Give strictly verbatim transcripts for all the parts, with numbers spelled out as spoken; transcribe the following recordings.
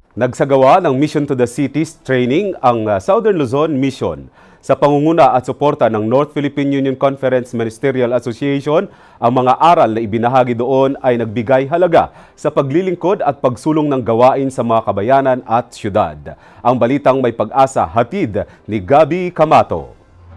Nagsagawa ng Mission to the Cities training ang uh, Southern Luzon Mission. Sa pangunguna at suporta ng North Philippine Union Conference Ministerial Association, ang mga aral na ibinahagi doon ay nagbigay halaga sa paglilingkod at pagsulong ng gawain sa mga kabayanan at syudad. Ang balitang may pag-asa hatid ni Gabi Camato.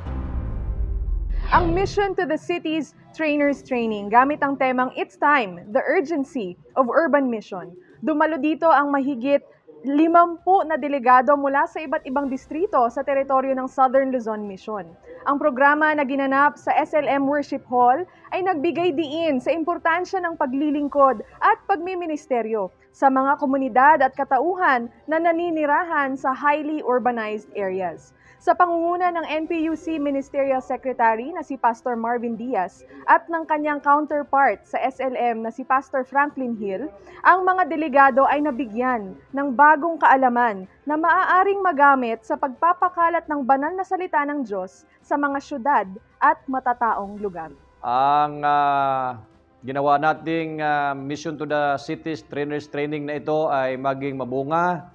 Ang Mission to the Cities Trainers Training gamit ang temang It's Time, the Urgency of Urban Mission. Dumalo dito ang mahigit limampu na delegado mula sa iba't ibang distrito sa teritoryo ng Southern Luzon Mission. Ang programa na ginanap sa S L M Worship Hall ay nagbigay diin sa importansya ng paglilingkod at pagmiministeryo sa mga komunidad at katauhan na naninirahan sa highly urbanized areas. Sa pangunguna ng N P U C Ministerial Secretary na si Pastor Marvin Diaz at ng kanyang counterpart sa S L M na si Pastor Franklin Hill, ang mga delegado ay nabigyan ng bagong kaalaman na maaaring magamit sa pagpapakalat ng banal na salita ng Diyos sa mga syudad at matataong lugar. Ang uh, ginawa nating uh, Mission to the Cities Trainers Training na ito ay maging mabunga.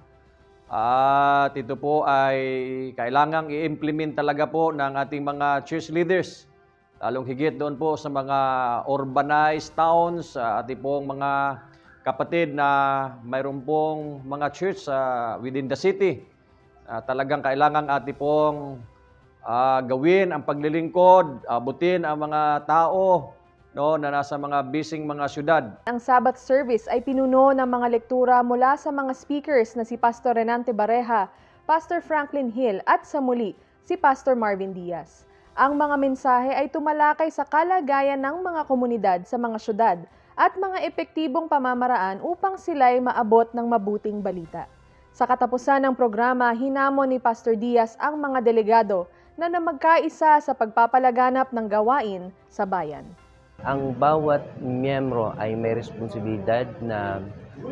At ito po ay kailangang i-implement talaga po ng ating mga church leaders. Lalong higit doon po sa mga urbanized towns, uh, ating pong mga kapatid na mayroon pong mga church uh, within the city. Uh, talagang kailangang ating pong uh, gawin ang paglilingkod, abutin ang mga tao no, na nasa mga bising mga syudad. Ang Sabbath service ay pinuno ng mga lektura mula sa mga speakers na si Pastor Renante Bareja, Pastor Franklin Hill at sa muli si Pastor Marvin Diaz. Ang mga mensahe ay tumalakay sa kalagayan ng mga komunidad sa mga syudad at mga epektibong pamamaraan upang sila'y maabot ng mabuting balita. Sa katapusan ng programa, hinamon ni Pastor Diaz ang mga delegado na namagkaisa sa pagpapalaganap ng gawain sa bayan. Ang bawat miyembro ay may responsibilidad na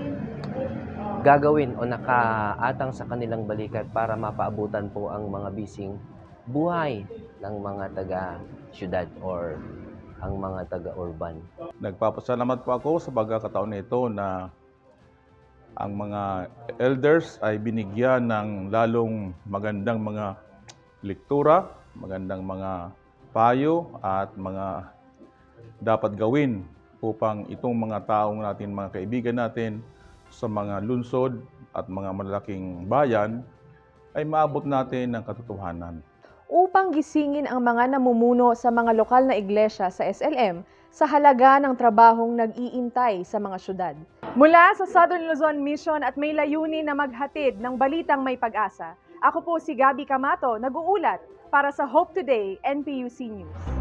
gagawin o nakaatang sa kanilang balikat para mapaabutan po ang mga bising buhay ng mga taga-syudad or ang mga taga-urban. Nagpapasalamat po ako sa pagkakataon nito na ang mga elders ay binigyan ng lalong magandang mga lektura, magandang mga payo at mga dapat gawin upang itong mga taong natin, mga kaibigan natin sa mga lungsod at mga malalaking bayan ay maabot natin ng katotohanan. Upang gisingin ang mga namumuno sa mga lokal na iglesia sa S L M sa halaga ng trabahong nag-iintay sa mga syudad. Mula sa Southern Luzon Mission at may layunin na maghatid ng balitang may pag-asa, ako po si Gabi Camato, nag-uulat para sa Hope Today N P U C News.